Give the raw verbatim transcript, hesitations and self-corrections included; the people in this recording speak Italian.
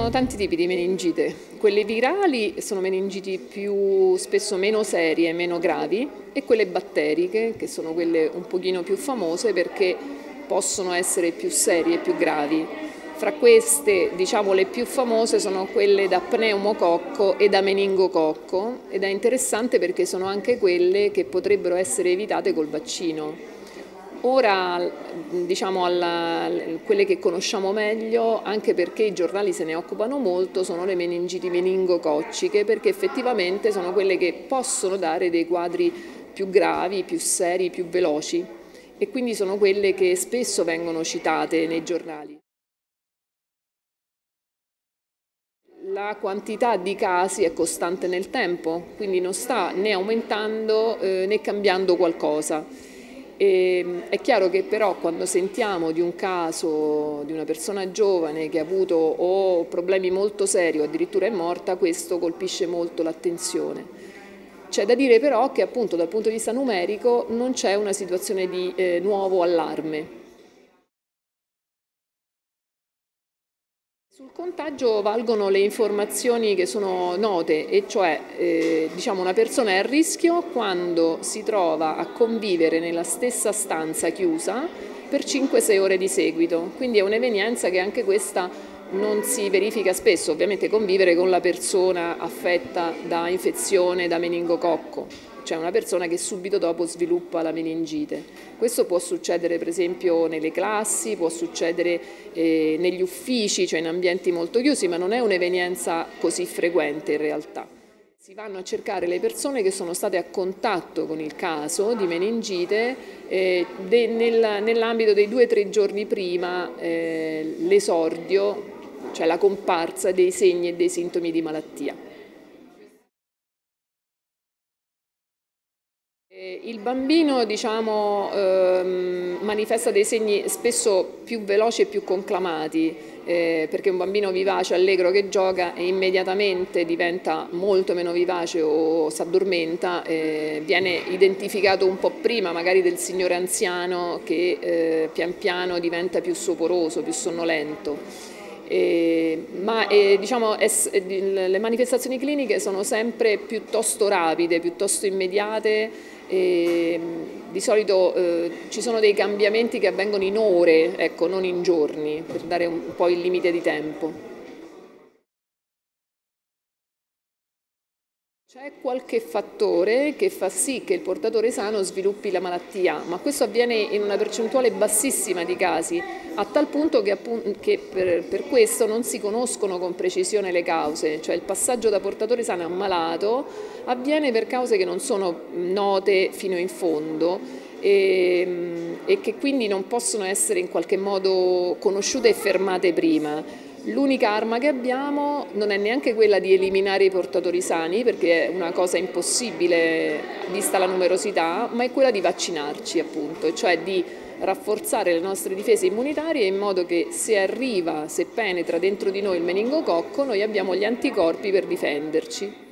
sono tanti tipi di meningite. Quelle virali sono meningiti più spesso meno serie, meno gravi, e quelle batteriche, che sono quelle un pochino più famose perché possono essere più serie e più gravi. Fra queste, diciamo, le più famose sono quelle da pneumococco e da meningococco, ed è interessante perché sono anche quelle che potrebbero essere evitate col vaccino. Ora, diciamo, alla, quelle che conosciamo meglio, anche perché i giornali se ne occupano molto, sono le meningiti meningococciche, perché effettivamente sono quelle che possono dare dei quadri più gravi, più seri, più veloci, e quindi sono quelle che spesso vengono citate nei giornali. La quantità di casi è costante nel tempo, quindi non sta né aumentando eh, né cambiando qualcosa. E, è chiaro che però quando sentiamo di un caso di una persona giovane che ha avuto o problemi molto seri o addirittura è morta, questo colpisce molto l'attenzione. C'è da dire però che appunto dal punto di vista numerico non c'è una situazione di eh, nuovo allarme. Sul contagio valgono le informazioni che sono note, e cioè eh, diciamo una persona è a rischio quando si trova a convivere nella stessa stanza chiusa per cinque sei ore di seguito, quindi è un'evenienza che anche questa non si verifica spesso, ovviamente convivere con la persona affetta da infezione da meningococco, cioè una persona che subito dopo sviluppa la meningite. Questo può succedere per esempio nelle classi, può succedere eh, negli uffici, cioè in ambienti molto chiusi, ma non è un'evenienza così frequente in realtà. Si vanno a cercare le persone che sono state a contatto con il caso di meningite eh, nel, nell'ambito dei due o tre giorni prima eh, l'esordio, cioè la comparsa dei segni e dei sintomi di malattia. Il bambino, diciamo, ehm, manifesta dei segni spesso più veloci e più conclamati, eh, perché un bambino vivace, allegro che gioca e immediatamente diventa molto meno vivace o si addormenta, eh, viene identificato un po' prima magari del signore anziano che eh, pian piano diventa più soporoso, più sonnolento. Eh, ma eh, diciamo, es, eh, le manifestazioni cliniche sono sempre piuttosto rapide, piuttosto immediate. E di solito eh, ci sono dei cambiamenti che avvengono in ore, ecco, non in giorni, per dare un po' il limite di tempo. C'è qualche fattore che fa sì che il portatore sano sviluppi la malattia, ma questo avviene in una percentuale bassissima di casi, a tal punto che, che per, per questo non si conoscono con precisione le cause, cioè il passaggio da portatore sano a malato avviene per cause che non sono note fino in fondo e, e che quindi non possono essere in qualche modo conosciute e fermate prima. L'unica arma che abbiamo non è neanche quella di eliminare i portatori sani, perché è una cosa impossibile vista la numerosità, ma è quella di vaccinarci, appunto, cioè di rafforzare le nostre difese immunitarie in modo che se arriva, se penetra dentro di noi il meningococco, noi abbiamo gli anticorpi per difenderci.